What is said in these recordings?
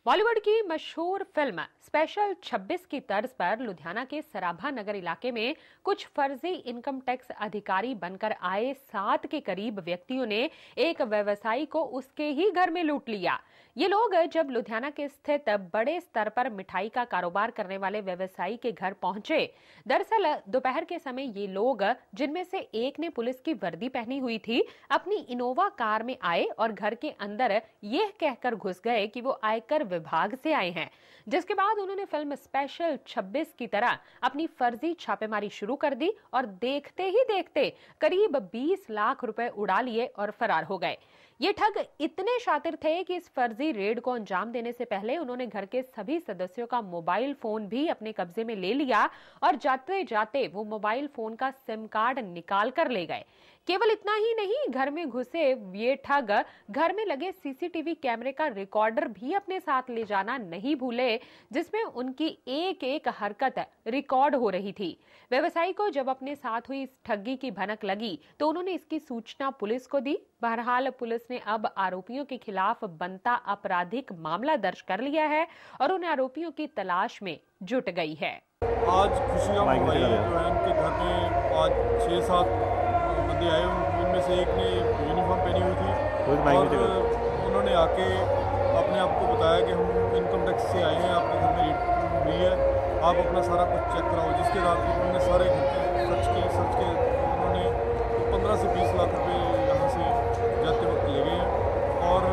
बॉलीवुड की मशहूर film special 26 की तर्ज पर लुधियाना के सराभा नगर इलाके में कुछ फर्जी इनकम टैक्स अधिकारी बनकर आए 7 के करीब व्यक्तियों ने एक व्यवसायी को उसके ही घर में लूट लिया। ये लोग जब लुधियाना के स्थित बड़े स्तर पर मिठाई का कारोबार करने वाले व्यवसायी के घर पहुंचे, दरअसल दोपहर के समय ये लोग, जिनमें से एक ने पुलिस की वर्दी पहनी हुई थी, अपनी इनोवा कार में आए और घर के अंदर यह कहकर घुस गए कि वो आयकर विभाग से आए हैं, जिसके बाद उन्होंने फिल्म स्पेशल 26 की तरह अपनी फर्जी छापेमारी शुरू कर दी और देखते ही देखते करीब 20 लाख रुपए उड़ा लिए और फरार हो गए। ये ठग इतने शातिर थे कि इस फर्जी रेड को अंजाम देने से पहले उन्होंने घर के सभी सदस्यों का मोबाइल फोन भी अपने कब्जे में ले लिया और जाते जाते वो मोबाइल फोन का सिम कार्ड निकाल कर ले गए। केवल इतना ही नहीं, घर में घुसे ये ठग घर में लगे सीसीटीवी कैमरे का रिकॉर्डर भी अपने साथ ले जाना नहीं भूले, जिसमें उनकी एक एक हरकत रिकॉर्ड हो रही थी। व्यवसायी को जब अपने साथ हुई इस ठगी की भनक लगी तो उन्होंने इसकी सूचना पुलिस को दी। बहरहाल पुलिस ने अब आरोपियों के खिलाफ बनता आपराधिक मामला दर्ज कर लिया है और उन आरोपियों की तलाश में जुट गई है। आज खुशी का मामला जो है, उनके घर में आज 6-7 बंदे आए, उनमें से एक ने यूनिफॉर्म पहनी हुई थी और उन्होंने आके अपने आप को बताया कि हम इनकम टैक्स से आए हैं, आपके घर में रेड हुई है, आप अपना सारा कुछ चेक कराओ। जिसके बाद उन्होंने सारे घर के सर्च के उन्होंने 15 से 20 लाख रुपए यहाँ से जाते वक्त ले गए हैं और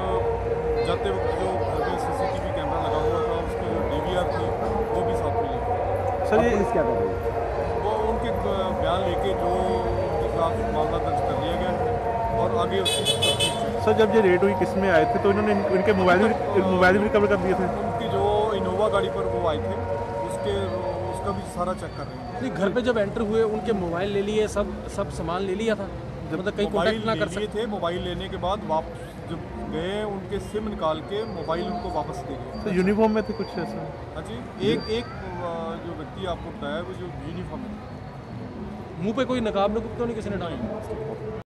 जाते वक्त जो घर में सीसीटीवी कैमरा लगा हुआ था, उसकी जो डीवीआर थी वो भी साथ में ले गए। सर ये पुलिस क्या कर रही है? वो उनके बयान लेके जो उनके खिलाफ मामला दर्ज कर लिया गया है और आगे उसकी। सर जब ये रेड हुई किस में आए थे, तो इन्होंने इनके मोबाइल भी रिकवर कर दिए थे? उनकी जो इनोवा गाड़ी पर वो आए थे उसका भी सारा चेक कर रहे हैं। नहीं, घर पे जब एंटर हुए उनके मोबाइल ले लिए, सब सामान ले लिया था, जब तक कहीं कॉन्टैक्ट ना कर सकते थे। मोबाइल लेने के बाद वापस जब गए, उनके सिम निकाल के मोबाइल उनको वापस दे गए। तो यूनिफॉर्म में थे कुछ ऐसा? हाँ जी, एक जो व्यक्ति आपको बताया वो जो यूनिफॉर्म में मुंह पे कोई नकाब नुकुब तो नहीं किसी ने डाली?